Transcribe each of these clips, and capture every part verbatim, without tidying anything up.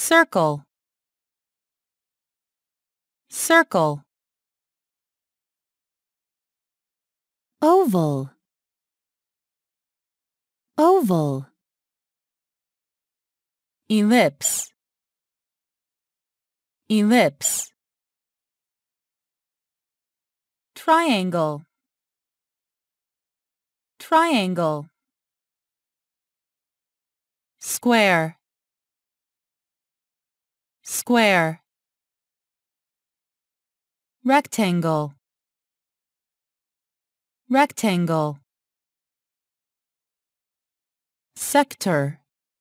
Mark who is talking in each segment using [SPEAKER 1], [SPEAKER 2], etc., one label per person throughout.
[SPEAKER 1] circle, circle. Oval, oval. Ellipse, ellipse. Triangle, triangle. Square, square. Rectangle, rectangle. Sector,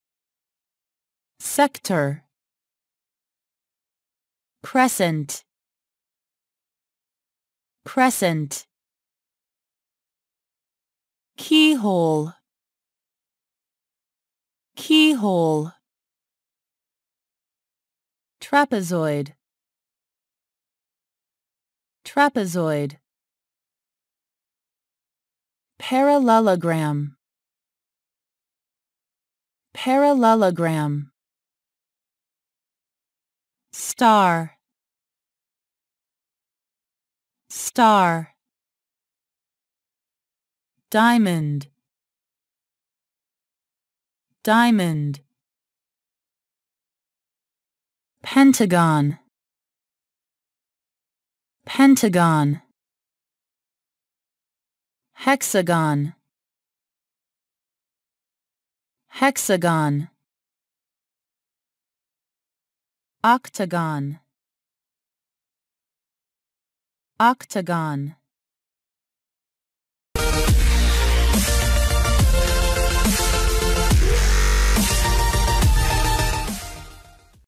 [SPEAKER 1] sector. Crescent, crescent. Keyhole, keyhole. Trapezoid, trapezoid. Parallelogram, parallelogram. Star, star. Diamond, diamond. Pentagon, pentagon. Hexagon, hexagon. Octagon, octagon.